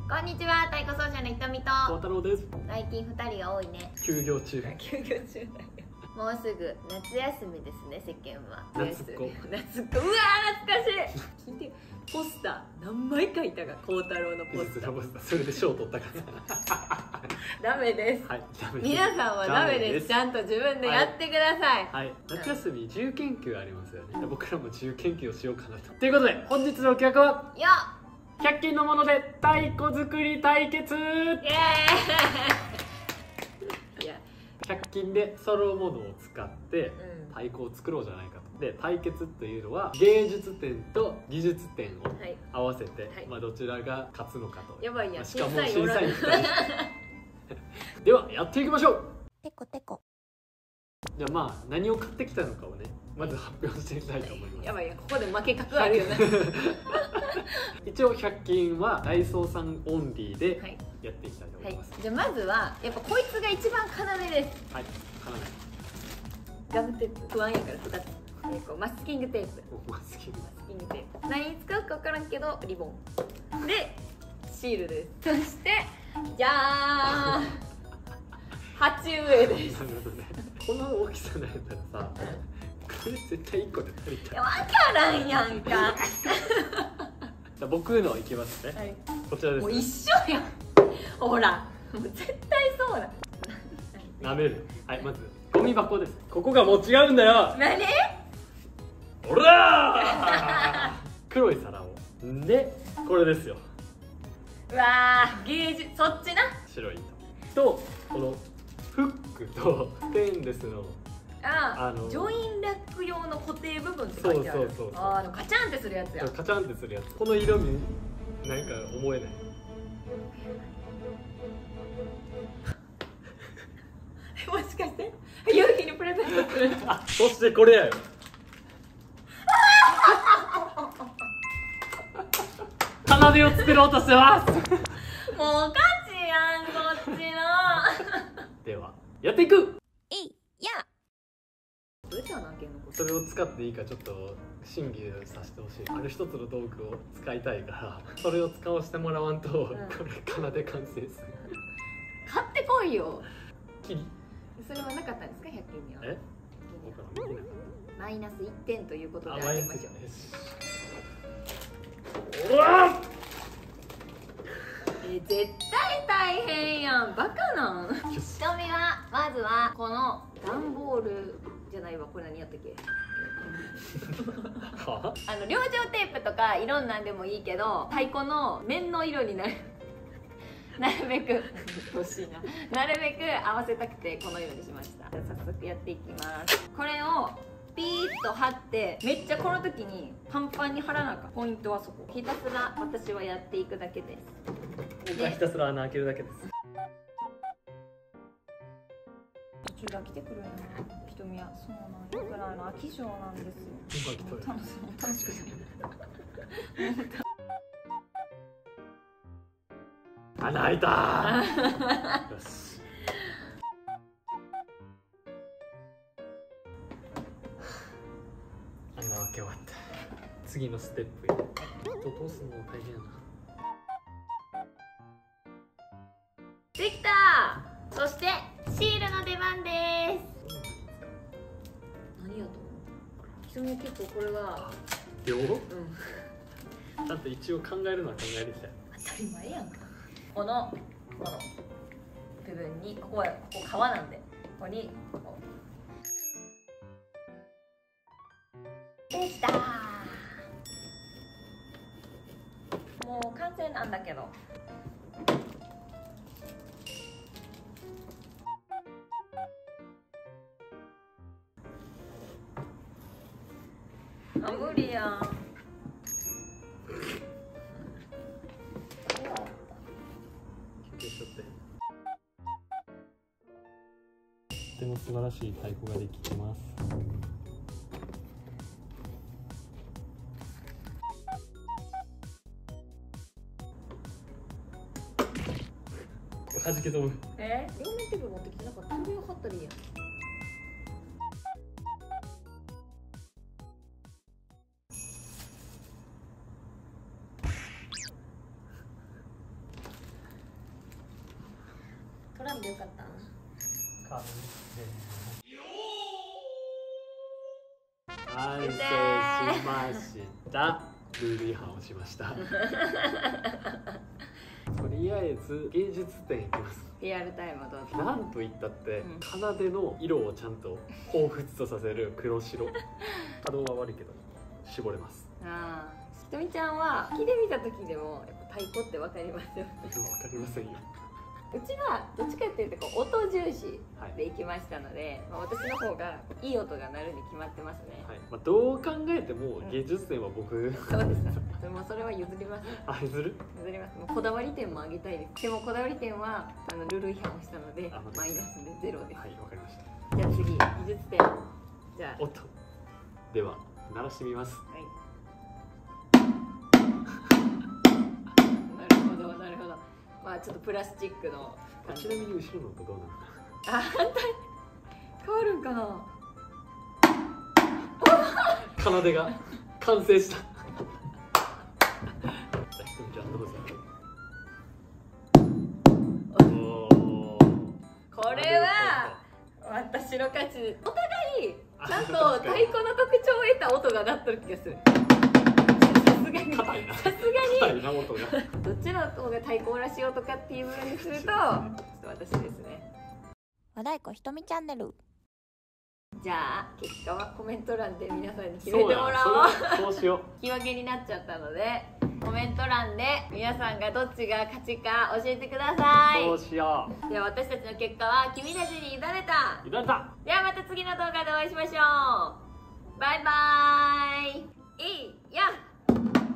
こんにちは、太鼓奏者のひとみと孝太郎です。 最近2人が多いね。 休業中。 休業中だよ。もうすぐ夏休みですね、世間は。 夏っ子。 夏っ子。うわー、懐かしい。聞いてよ、ポスター何枚書いたか、孝太郎のポスター。 それで賞取ったから。 ダメです。 はい、ダメです。 皆さんはダメです。ちゃんと自分でやってください。 はい、夏休み自由研究ありますよね。僕らも自由研究をしようかなと。ということで、本日の企画は。 よっ。 100均のもので太鼓作り対決。イエーイ。100均で揃うものを使って太鼓を作ろうじゃないかと。で、対決というのは芸術点と技術点を合わせて、まあどちらが勝つのかと。 やばいやん。 しかも審査員2人。ではやっていきましょう。 テコテコ。 じゃあまあ何を買ってきたのかをね、まず発表していきたいと思います。 やばいやん、ここで負け確あるよね。 一応100均はダイソーさんオンリーでやっていきたいと思います。 じゃあまずはやっぱこいつが一番要です。 はい、 ガムテープ不安やから2つ。マスキングテープ。 マスキングテープ。何に使うか分からんけどリボン。でシールです。そしてじゃーん。鉢植えです。 なるほどね。この大きさのやったらさ、これ絶対1個で足りた。 いや分からんやんか。 じゃあ僕のいきますね。はい、こちらです、ね。 もう一緒やん。ほら、もう絶対そうだ。 舐める。はい、まずゴミ箱です。ここがもう違うんだよ。 何？ おらー。黒い皿を。で、これですよ。 うわー、芸術、そっちな。 白い糸とこのフックとステンレスのジョインラック用の固定部分って書いてある。 そうああ、カチャンってするやつや。 カチャンってするやつ。この色味なんか思えない。 もしかして夕日にプレゼントする。 そしてこれやよ。奏でを作ろうとしてます。 もうおかしいやん、そっちの。 ではやっていく。それを使っていいかちょっと審議させてほしい。ある一つの道具を使いたいからそれを使わせてもらわんと、これ奏で完成する。 買ってこいよ。 キリ。 それはなかったんですか、100均には。マイナス1点ということであげましょう。 うわっ。 絶対大変やん、バカなん。ひとみはまずはこの段ボールじゃないわ、これ何やったっけ。養生テープとかいろんなんでもいいけど、太鼓の面の色になるべく欲しいな、なるべく合わせたくてこの色にしました。じゃあ早速やっていきます。これをピーッと貼って、めっちゃこの時にパンパンに貼らなあかん。ポイントはそこ。ひたすら私はやっていくだけです。 僕はひたすら穴開けるだけです。 途中で飽きてくるよね、ひとみは。そうなんよくないの、飽き性なんですよ。楽しくする。 穴開いたー。よし。穴開け終わった。次のステップへ。糸通すのも大変やな。 できたー。そしてシールの出番です。何やと思う？ひとみは結構これが秒？ちゃんと一応考えるのは考えるきたい。 当たり前やんか。この部分に、ここ皮なんで、ここにできたー。もう完成なんだけど。あ、無理やん。 とても素晴らしい太鼓ができてます。弾け飛ぶ。 両面テープ持ってきてなかった。それを貼ったらいいやん。 らんでよかったな。 完成しました。ルール違反をしました。とりあえず芸術点いきます。 リアルタイムどうぞ。 なんといったって、奏の色をちゃんと彷彿とさせる黒白。可動は悪いけど絞れます。 ああ、ひとみちゃんは木で見た時でもやっぱ太鼓ってわかりますよね。 わかりませんよ。 うちはどっちかっていうとこう音重視でいきましたので、私の方がいい音が鳴るに決まってますね。 はい、どう考えても芸術点は僕、 そうです。でもそれは譲ります。 譲る？ 譲ります。もうこだわり点も上げたいです。でもこだわり点はルール違反をしたのでマイナスで0です。 はい、わかりました。 じゃあ次技術点。じゃあ音では鳴らしてみます。はい。 なるほどなるほど。まあちょっとプラスチックの感じ。 ちなみに後ろの音どうなのか。 あ、反対変わるんかな。 奏でが完成した。じゃあひとみちゃんどうぞ。 これは私の勝ち。お互いちゃんと太鼓の特徴を得た音が鳴ってる気がする。さすがにどっちの方が太鼓らしい音かっていう部分にするとちょっと私ですね。 和太鼓ひとみチャンネル。 じゃあ結果はコメント欄で皆さんに決めてもらおう。 そうしよう。 引き分けになっちゃったのでコメント欄で皆さんがどっちが勝ちか教えてください。 そうしよう。 では私たちの結果は君たちに委ねた。 委ねた。 ではまた次の動画でお会いしましょう。バイバーイ。いいや。